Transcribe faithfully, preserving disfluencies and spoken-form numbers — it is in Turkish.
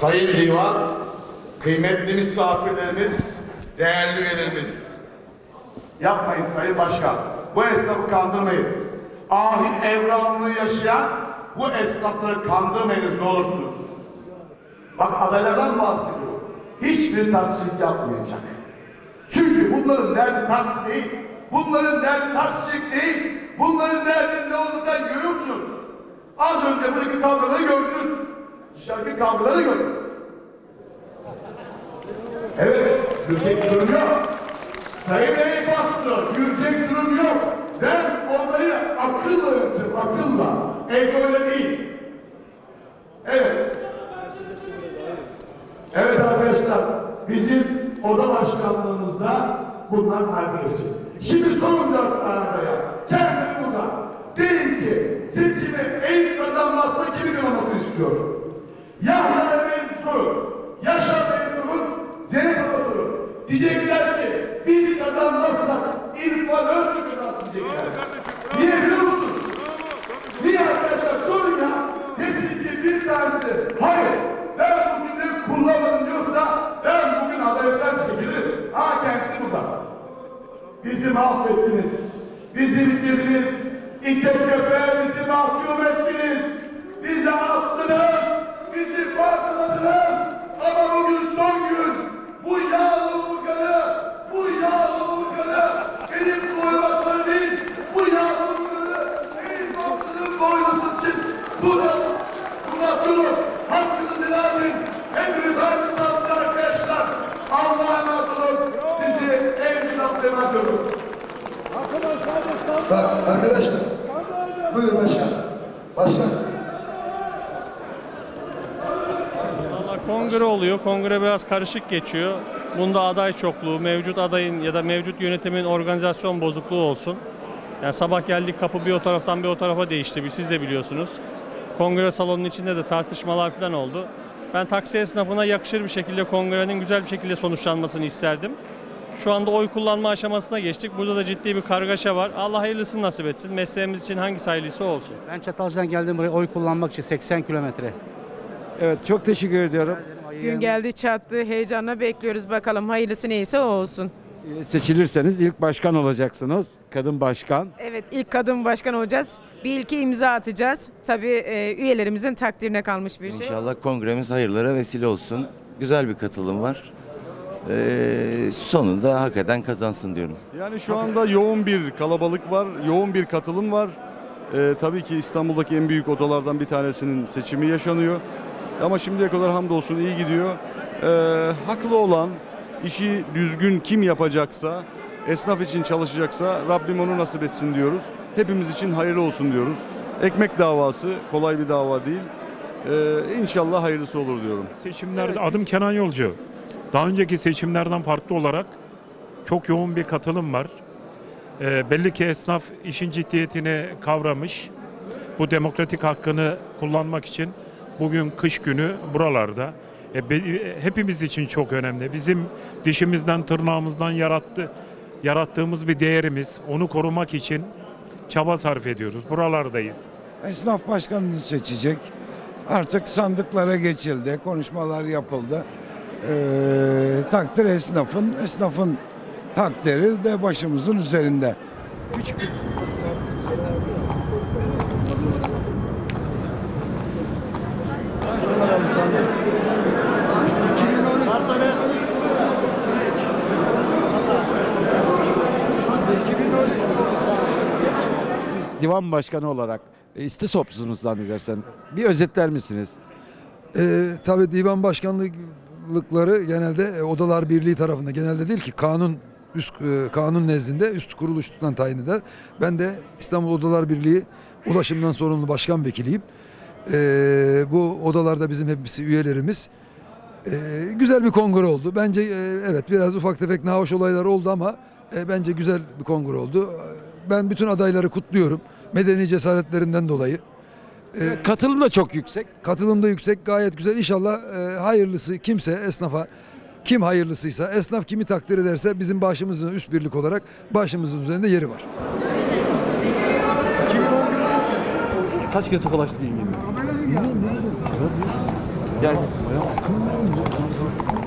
Sayın Divan, kıymetli misafirlerimiz, değerli üyelerimiz. Yapmayın Sayın Başkan. Bu esnafı kandırmayın. Ahir evranını yaşayan bu esnafları kandırmayınız ne olursunuz. Bak adaylardan bahsediyorum. Hiçbir taksicilik yapmayacak. Çünkü bunların derdi taksi değil. Bunların derdi taksicilik değil. Bunların derdinin ne olduğundan görüyorsunuz. Az önce buradaki kavgaları gördünüz. Dışarıdaki kavgaları gördünüz. Evet, gülecek durum yok. Sayın Eyüp Aksu, gülecek durum yok. Ben onları akılla yönetim, akılla. Egoyla değil. Evet. Evet arkadaşlar, bizim oda başkanlığımızda bunlar arkadaşlar. Şimdi sorun dört arabaya. Kendini burada. Deyin ki seçimi Eyüp kazanmazsa kimi kazanmasını istiyor? Yahya Bey'in sorun. Yaşar Bey'in sorun. Zeynep Baba sorun. Diyecekler ki biz kazanmazsak İrfan Öztürk kazansın diyecekler. Niye biliyor musunuz? Niye arkadaşlar sorun ya? Desin ki bir tanesi hayır ben bu cümleyi kullanmadım diyorsa ben bugün adaylıktan çekilirim. Ha kendisi burada. Bizi mahvettiniz. Bizi bitirdiniz. İki köpeğe bizi mahkum ettiniz. Bizi astınız. Bizi parçaladınız. Ama bugün son gün. Bu yağlı urganı, bu yağlı urganı benim boymasını değil, bu yağlı urganı benim babasının boyması için buna, buna durun. Hakkınızı helal edin. Hepiniz aynı saatte arkadaşlar. Allah'a emanet olun. Sizi en güzel emanet ediyorum. Bak arkadaşlar, buyur başkan. Başkan. Kongre oluyor. Kongre biraz karışık geçiyor. Bunda aday çokluğu, mevcut adayın ya da mevcut yönetimin organizasyon bozukluğu olsun. Yani sabah geldik kapı bir o taraftan bir o tarafa değişti. Siz de biliyorsunuz. Kongre salonunun içinde de tartışmalar falan oldu. Ben taksi esnafına yakışır bir şekilde kongrenin güzel bir şekilde sonuçlanmasını isterdim. Şu anda oy kullanma aşamasına geçtik. Burada da ciddi bir kargaşa var. Allah hayırlısını nasip etsin. Mesleğimiz için hangisi hayırlısı olsun. Ben Çatalca'dan geldim buraya oy kullanmak için seksen kilometre. Evet çok teşekkür ediyorum. Gün geldi çattı. Heyecanla bekliyoruz bakalım. Hayırlısı neyse o olsun. Seçilirseniz ilk başkan olacaksınız. Kadın başkan. Evet ilk kadın başkan olacağız. Bir ilki imza atacağız. Tabii e, üyelerimizin takdirine kalmış bir şey. İnşallah kongremiz hayırlara vesile olsun. Güzel bir katılım var. Ee, sonunda hak eden kazansın diyorum. Yani şu anda yoğun bir kalabalık var, yoğun bir katılım var. Ee, tabii ki İstanbul'daki en büyük odalardan bir tanesinin seçimi yaşanıyor. Ama şimdiye kadar hamdolsun iyi gidiyor. Ee, haklı olan, işi düzgün kim yapacaksa, esnaf için çalışacaksa Rabbim onu nasip etsin diyoruz. Hepimiz için hayırlı olsun diyoruz. Ekmek davası kolay bir dava değil. Ee, İnşallah hayırlısı olur diyorum. Seçimlerde adım Kenan Yolcu. Daha önceki seçimlerden farklı olarak çok yoğun bir katılım var. E, belli ki esnaf işin ciddiyetini kavramış. Bu demokratik hakkını kullanmak için bugün kış günü buralarda. E, be, hepimiz için çok önemli. Bizim dişimizden tırnağımızdan yarattı, yarattığımız bir değerimiz. Onu korumak için çaba sarf ediyoruz. Buralardayız. Esnaf başkanını seçecek. Artık sandıklara geçildi. Konuşmalar yapıldı. Ee, takdir esnafın, esnafın takdiri de başımızın üzerinde. Küçük bir... Siz divan başkanı olarak e, İstisop'sunuz zannedersem. Bir özetler misiniz? Ee, tabii divan başkanlıkları genelde e, Odalar Birliği tarafında, genelde değil ki kanun üst e, kanun nezdinde üst kuruluştan tayin eder. Ben de İstanbul Odalar Birliği ulaşımdan sorumlu başkan vekiliyim. Ee, bu odalarda bizim hepsi üyelerimiz. Ee, güzel bir kongre oldu. Bence e, evet biraz ufak tefek nahoş olaylar oldu ama e, bence güzel bir kongre oldu. Ben bütün adayları kutluyorum. Medeni cesaretlerinden dolayı. Evet, katılım da çok yüksek. Katılım da yüksek, gayet güzel. İnşallah e, hayırlısı kimse esnafa, kim hayırlısıysa, esnaf kimi takdir ederse bizim başımızın üst birlik olarak başımızın üzerinde yeri var. Kaç kere tokalaştık ilgili? Gel.